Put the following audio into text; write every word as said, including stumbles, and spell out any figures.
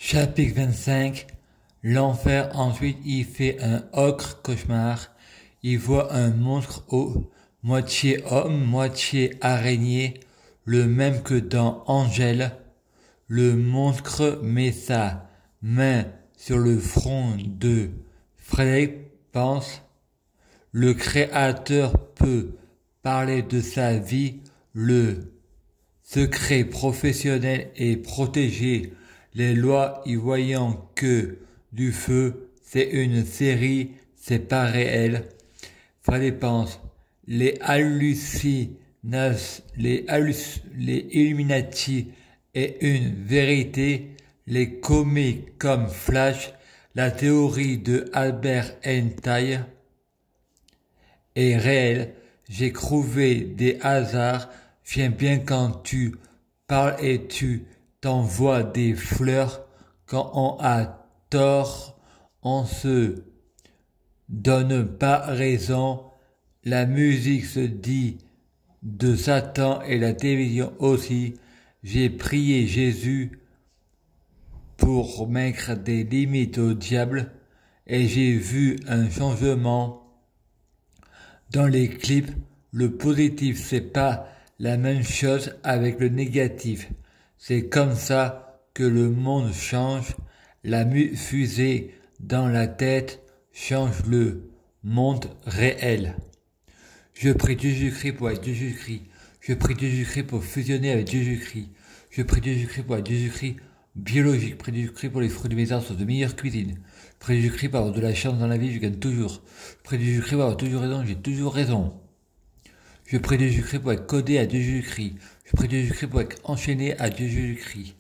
Chapitre vingt-cinq. L'enfer. Ensuite, il fait un ocre cauchemar. Il voit un monstre au moitié homme, moitié araignée, le même que dans Angèle. Le monstre met sa main sur le front de Frédéric, pense. Le créateur peut parler de sa vie, le secret professionnel est protégé, les lois y voyant que du feu, c'est une série, c'est pas réel. Frédéric pense. Les hallucinations, les, halluc les Illuminati est une vérité, les comics comme Flash, la théorie de Albert Einstein est réelle. J'ai trouvé des hasards, viens bien quand tu parles et tu t'envoies des fleurs. Quand on a tort, on se donne pas raison. La musique se dit de Satan et la télévision aussi. J'ai prié Jésus pour mettre des limites au diable et j'ai vu un changement dans les clips. Le positif, c'est pas la même chose avec le négatif. C'est comme ça que le monde change. La fusée dans la tête change le monde réel. Je prie Jésus-Christ pour être Jésus-Christ. Je prie Jésus-Christ pour fusionner avec Jésus-Christ. Je prie Jésus-Christ pour être Jésus-Christ biologique. Je prie Jésus-Christ pour les fruits de mes arbres, de meilleure cuisine. Je prie Jésus-Christ pour avoir de la chance dans la vie, je gagne toujours. Je prie Jésus-Christ pour avoir toujours raison, j'ai toujours raison. Je prie Jésus-Christ pour être codé à Jésus-Christ. Je prie Jésus-Christ pour être enchaîné à Jésus-Christ.